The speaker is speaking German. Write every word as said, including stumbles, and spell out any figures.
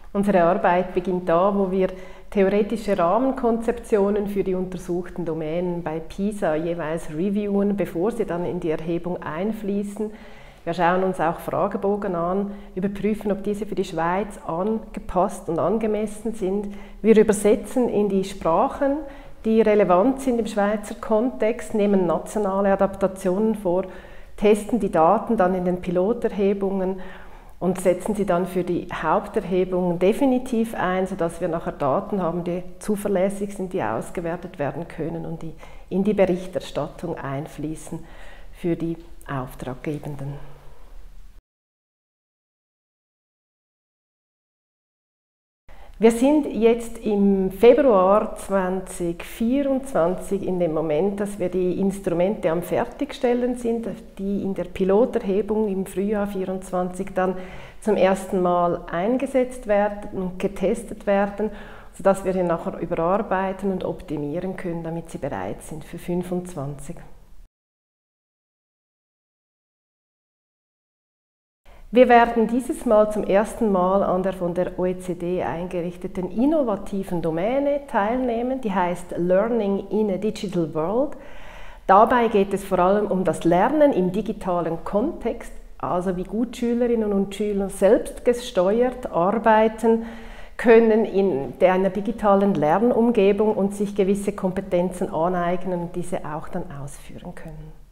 Unsere Arbeit beginnt da, wo wir theoretische Rahmenkonzeptionen für die untersuchten Domänen bei PISA jeweils reviewen, bevor sie dann in die Erhebung einfließen. Wir schauen uns auch Fragebogen an, überprüfen, ob diese für die Schweiz angepasst und angemessen sind. Wir übersetzen in die Sprachen, die relevant sind im Schweizer Kontext, nehmen nationale Adaptationen vor, testen die Daten dann in den Piloterhebungen und setzen sie dann für die Haupterhebungen definitiv ein, sodass wir nachher Daten haben, die zuverlässig sind, die ausgewertet werden können und die in die Berichterstattung einfließen für die Auftraggebenden. Wir sind jetzt im Februar zweitausendvierundzwanzig in dem Moment, dass wir die Instrumente am Fertigstellen sind, die in der Piloterhebung im Frühjahr zweitausendvierundzwanzig dann zum ersten Mal eingesetzt werden und getestet werden, sodass wir sie nachher überarbeiten und optimieren können, damit sie bereit sind für fünfundzwanzig. Wir werden dieses Mal zum ersten Mal an der von der O E C D eingerichteten innovativen Domäne teilnehmen, die heißt Learning in a Digital World. Dabei geht es vor allem um das Lernen im digitalen Kontext, also wie gut Schülerinnen und Schüler selbst gesteuert arbeiten können in einer digitalen Lernumgebung und sich gewisse Kompetenzen aneignen und diese auch dann ausführen können.